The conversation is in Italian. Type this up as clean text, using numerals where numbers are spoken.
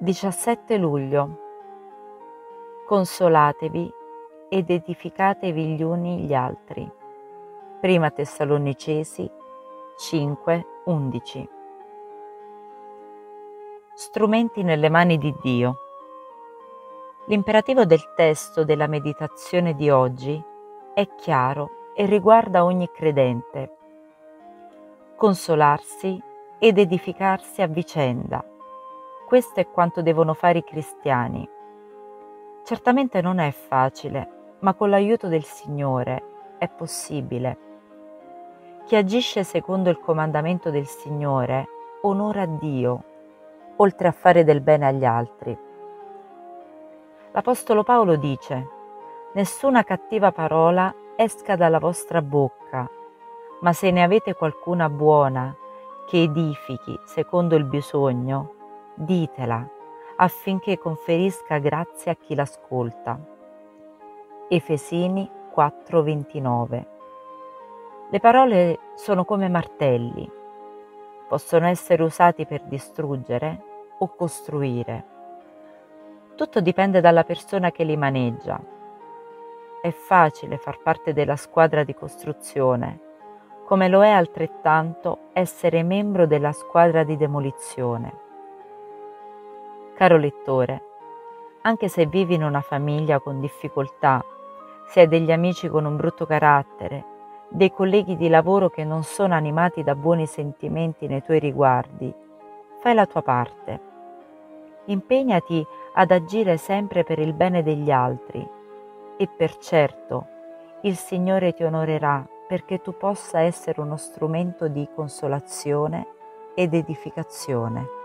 17 luglio. Consolatevi ed edificatevi gli uni gli altri. Prima Tessalonicesi 5:11. Strumenti nelle mani di Dio. L'imperativo del testo della meditazione di oggi è chiaro e riguarda ogni credente. Consolarsi ed edificarsi a vicenda. Questo è quanto devono fare i cristiani. Certamente non è facile, ma con l'aiuto del Signore è possibile. Chi agisce secondo il comandamento del Signore onora Dio, oltre a fare del bene agli altri. L'Apostolo Paolo dice: «Nessuna cattiva parola esca dalla vostra bocca, ma se ne avete qualcuna buona che edifichi secondo il bisogno, ditela, affinché conferisca grazia a chi l'ascolta». Efesini 4:29. Le parole sono come martelli, possono essere usati per distruggere o costruire. Tutto dipende dalla persona che li maneggia. È facile far parte della squadra di costruzione, come lo è altrettanto essere membro della squadra di demolizione. Caro lettore, anche se vivi in una famiglia con difficoltà, se hai degli amici con un brutto carattere, dei colleghi di lavoro che non sono animati da buoni sentimenti nei tuoi riguardi, fai la tua parte. Impegnati ad agire sempre per il bene degli altri e per certo il Signore ti onorerà perché tu possa essere uno strumento di consolazione ed edificazione.